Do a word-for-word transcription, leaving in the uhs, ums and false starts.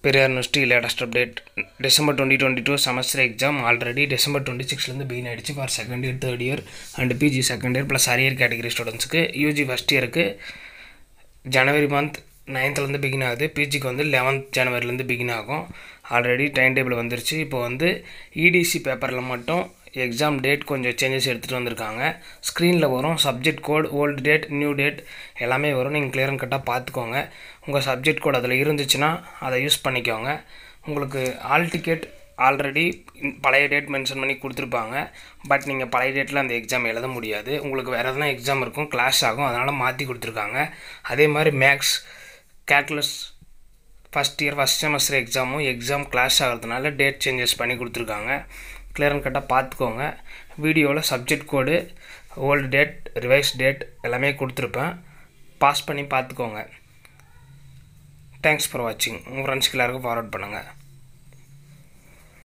PERIYAR University latest update December twenty twenty-two semester exam already December twenty-sixth la begin aidichu for second year third year and P G second year plus arrear category students ku U G first year ku January month ninth la irundhu begin agudhu P G ku vandu eleventh January la irundhu begin agum already timetable vandiruchu ipo vandu E D C paper la mattum exam date konjam changes எடுத்துட்டு வந்திருக்காங்க ஸ்கிரீன்ல வரும் subject code old date new date எல்லாமே வரும் நீங்க clear and cut பாத்துக்கோங்க உங்க subject code அதுல இருந்துச்சுனா அதை யூஸ் பண்ணிக்கோங்க உங்களுக்கு all ticket ஆல்ரெடி பழைய டேட் மென்ஷன் பண்ணி கொடுத்திருப்பாங்க பட் நீங்க பழைய டேட்ல அந்த எக்ஸாம் எழுத முடியாது உங்களுக்கு வேற எதனா எக்ஸாம் இருக்கும் கிளாஸ் ஆகும் அதனால மாத்தி கொடுத்திருக்காங்க அதே மாதிரி maths calculus first year first semester exam exam class ஆகிறதுனால date changes பண்ணி கொடுத்திருக்காங்க clear and cut பாத்துக்கோங்க வீடியோல subject code old date revised date எல்லாமே கொடுத்திருப்பேன் பாஸ் பண்ணி பாத்துக்கோங்க thanks for watching உங்க ஃப்ரெண்ட்ஸ்க்கு எல்லாருக்கும் ஃபார்வர்ட் பண்ணுங்க